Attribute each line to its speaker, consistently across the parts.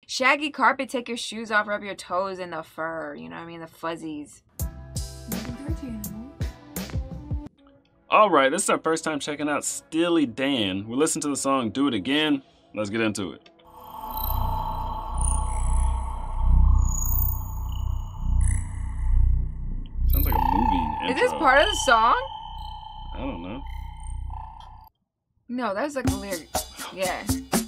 Speaker 1: Shaggy carpet, take your shoes off, rub your toes in the fur. You know what I mean? The fuzzies.
Speaker 2: All right, this is our first time checking out Steely Dan. We listened to the song Do It Again. Let's get into it. Sounds like a movie intro.
Speaker 1: Is this part of the song?
Speaker 2: I don't know.
Speaker 1: No, that's like a lyric. Yeah.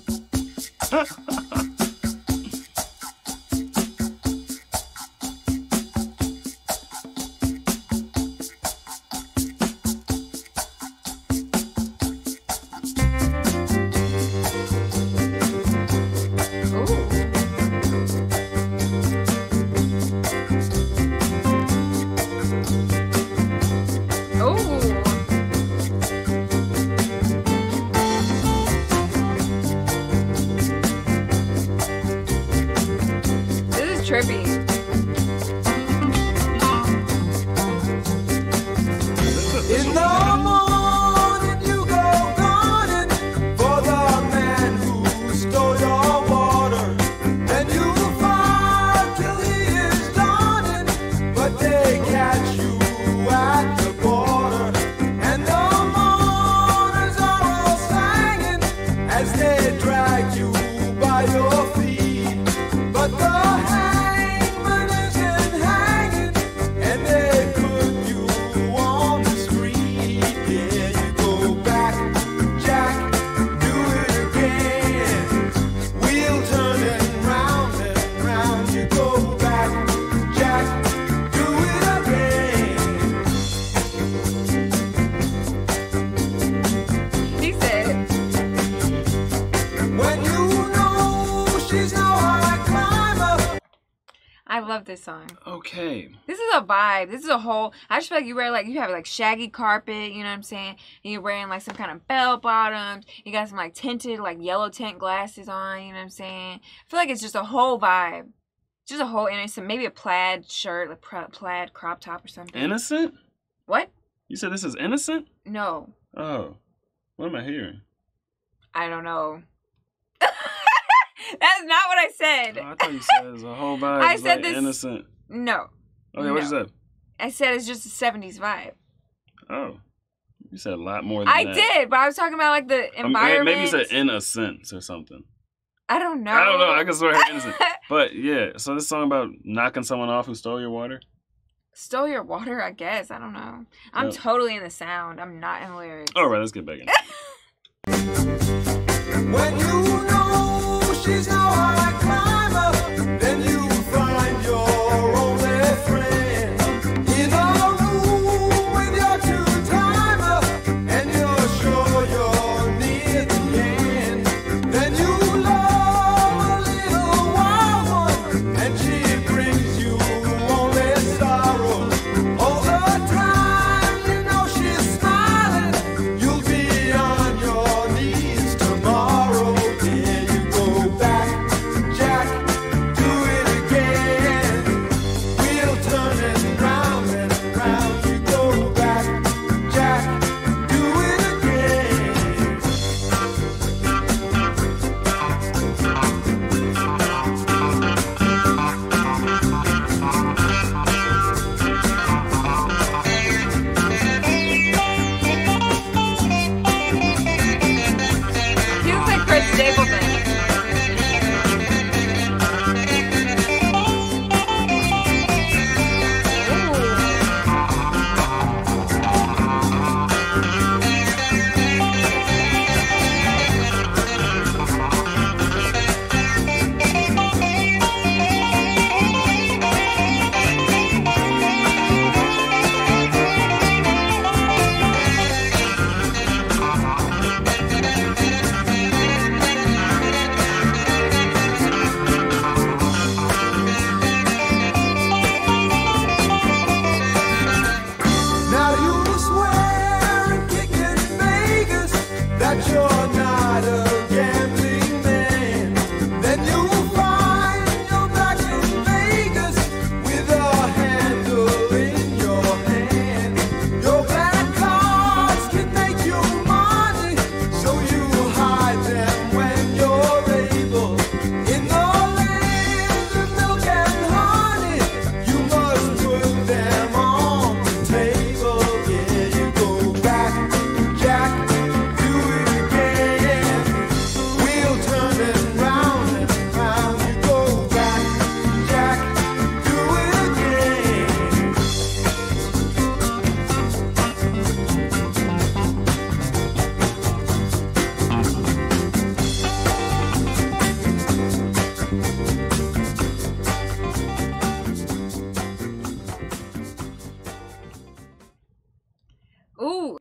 Speaker 1: Trippy.
Speaker 3: In the morning you go gunning for the man who stole your water. Then you fight till he is dawning, but they catch you at the border. And the mourners are all singing as they drag you by your feet. But the
Speaker 1: I love this song.
Speaker 2: Okay.
Speaker 1: This is a vibe. This is a whole. I just feel like you have like shaggy carpet. You know what I'm saying? And you're wearing like some kind of bell bottoms. You got some like tinted like yellow tint glasses on. You know what I'm saying? I feel like it's just a whole vibe. Just a whole innocent. Maybe a plaid shirt, like plaid crop top or something.
Speaker 2: Innocent?
Speaker 1: What?
Speaker 2: You said this is Innocent?
Speaker 1: No.
Speaker 2: Oh. What am I hearing?
Speaker 1: I don't know. That's not what I said.
Speaker 2: Oh, I thought you said it was a whole vibe.
Speaker 1: I said
Speaker 2: like
Speaker 1: this.
Speaker 2: Innocent.
Speaker 1: No.
Speaker 2: Okay,
Speaker 1: no.
Speaker 2: what you said?
Speaker 1: I said it's just a 70s vibe.
Speaker 2: Oh. You said a lot more than
Speaker 1: I
Speaker 2: that.
Speaker 1: did, but I was talking about like the environment.
Speaker 2: Maybe you said innocence or something.
Speaker 1: I don't know.
Speaker 2: I don't know. I can swear innocent. But yeah, so this song about knocking someone off who stole your water?
Speaker 1: Stole your water, I guess. I don't know. I'm totally in the sound. I'm not in the lyrics.
Speaker 2: All right, let's get back in.
Speaker 3: When you know she's no high climber, then you find your only friend in a room with your two-timer, and you're sure you're near the end. Then you love a little wild one, and she brings you only sorrow. All the time you know she's smiling, you'll be on your knees tomorrow. Yeah, you go back, Jack.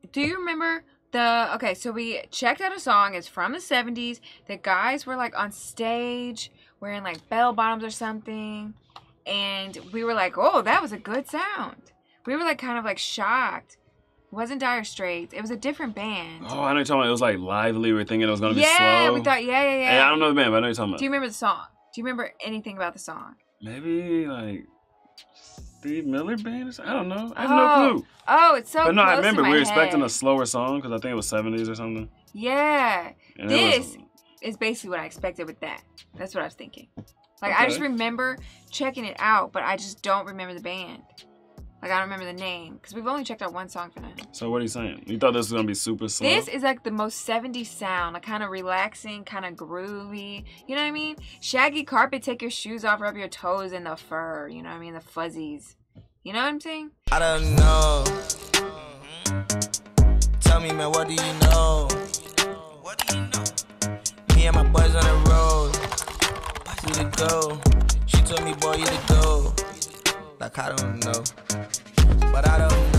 Speaker 1: Do you remember okay, so we checked out a song. It's from the 70s. The guys were like on stage wearing like bell bottoms or something. And we were like, oh, that was a good sound. We were like kind of like shocked. It wasn't Dire Straits. It was a different band.
Speaker 2: Oh, I know you're talking about. It was like lively. We were thinking it was going to be
Speaker 1: Yeah,
Speaker 2: slow.
Speaker 1: we thought, yeah.
Speaker 2: Hey, I don't know the band, but I know you're talking about.
Speaker 1: Do you remember the song? Do you remember anything about the song?
Speaker 2: Maybe like Steve Miller Band or something? I don't know. I have no clue.
Speaker 1: Oh, it's so
Speaker 2: But no,
Speaker 1: close
Speaker 2: I remember
Speaker 1: to my
Speaker 2: we were expecting
Speaker 1: head.
Speaker 2: a slower song because I think it was 70s or something.
Speaker 1: Yeah.
Speaker 2: And
Speaker 1: This
Speaker 2: it
Speaker 1: is basically what I expected with that. That's what I was thinking. Like, I just
Speaker 2: Okay.
Speaker 1: remember checking it out, but I just don't remember the band. Like, I don't remember the name. Because we've only checked out one song for them.
Speaker 2: So what are you saying? You thought this was going to be super slow?
Speaker 1: This is like the most 70s sound. Like, kind of relaxing, kind of groovy. You know what I mean? Shaggy carpet, take your shoes off, rub your toes in the fur. You know what I mean? The fuzzies. You know what I'm saying?
Speaker 4: I don't know. Tell me, man, what do you know? What do you know? Me and my boys on the road. You to go. She told me, boy, you to go. Like, I don't know. But I don't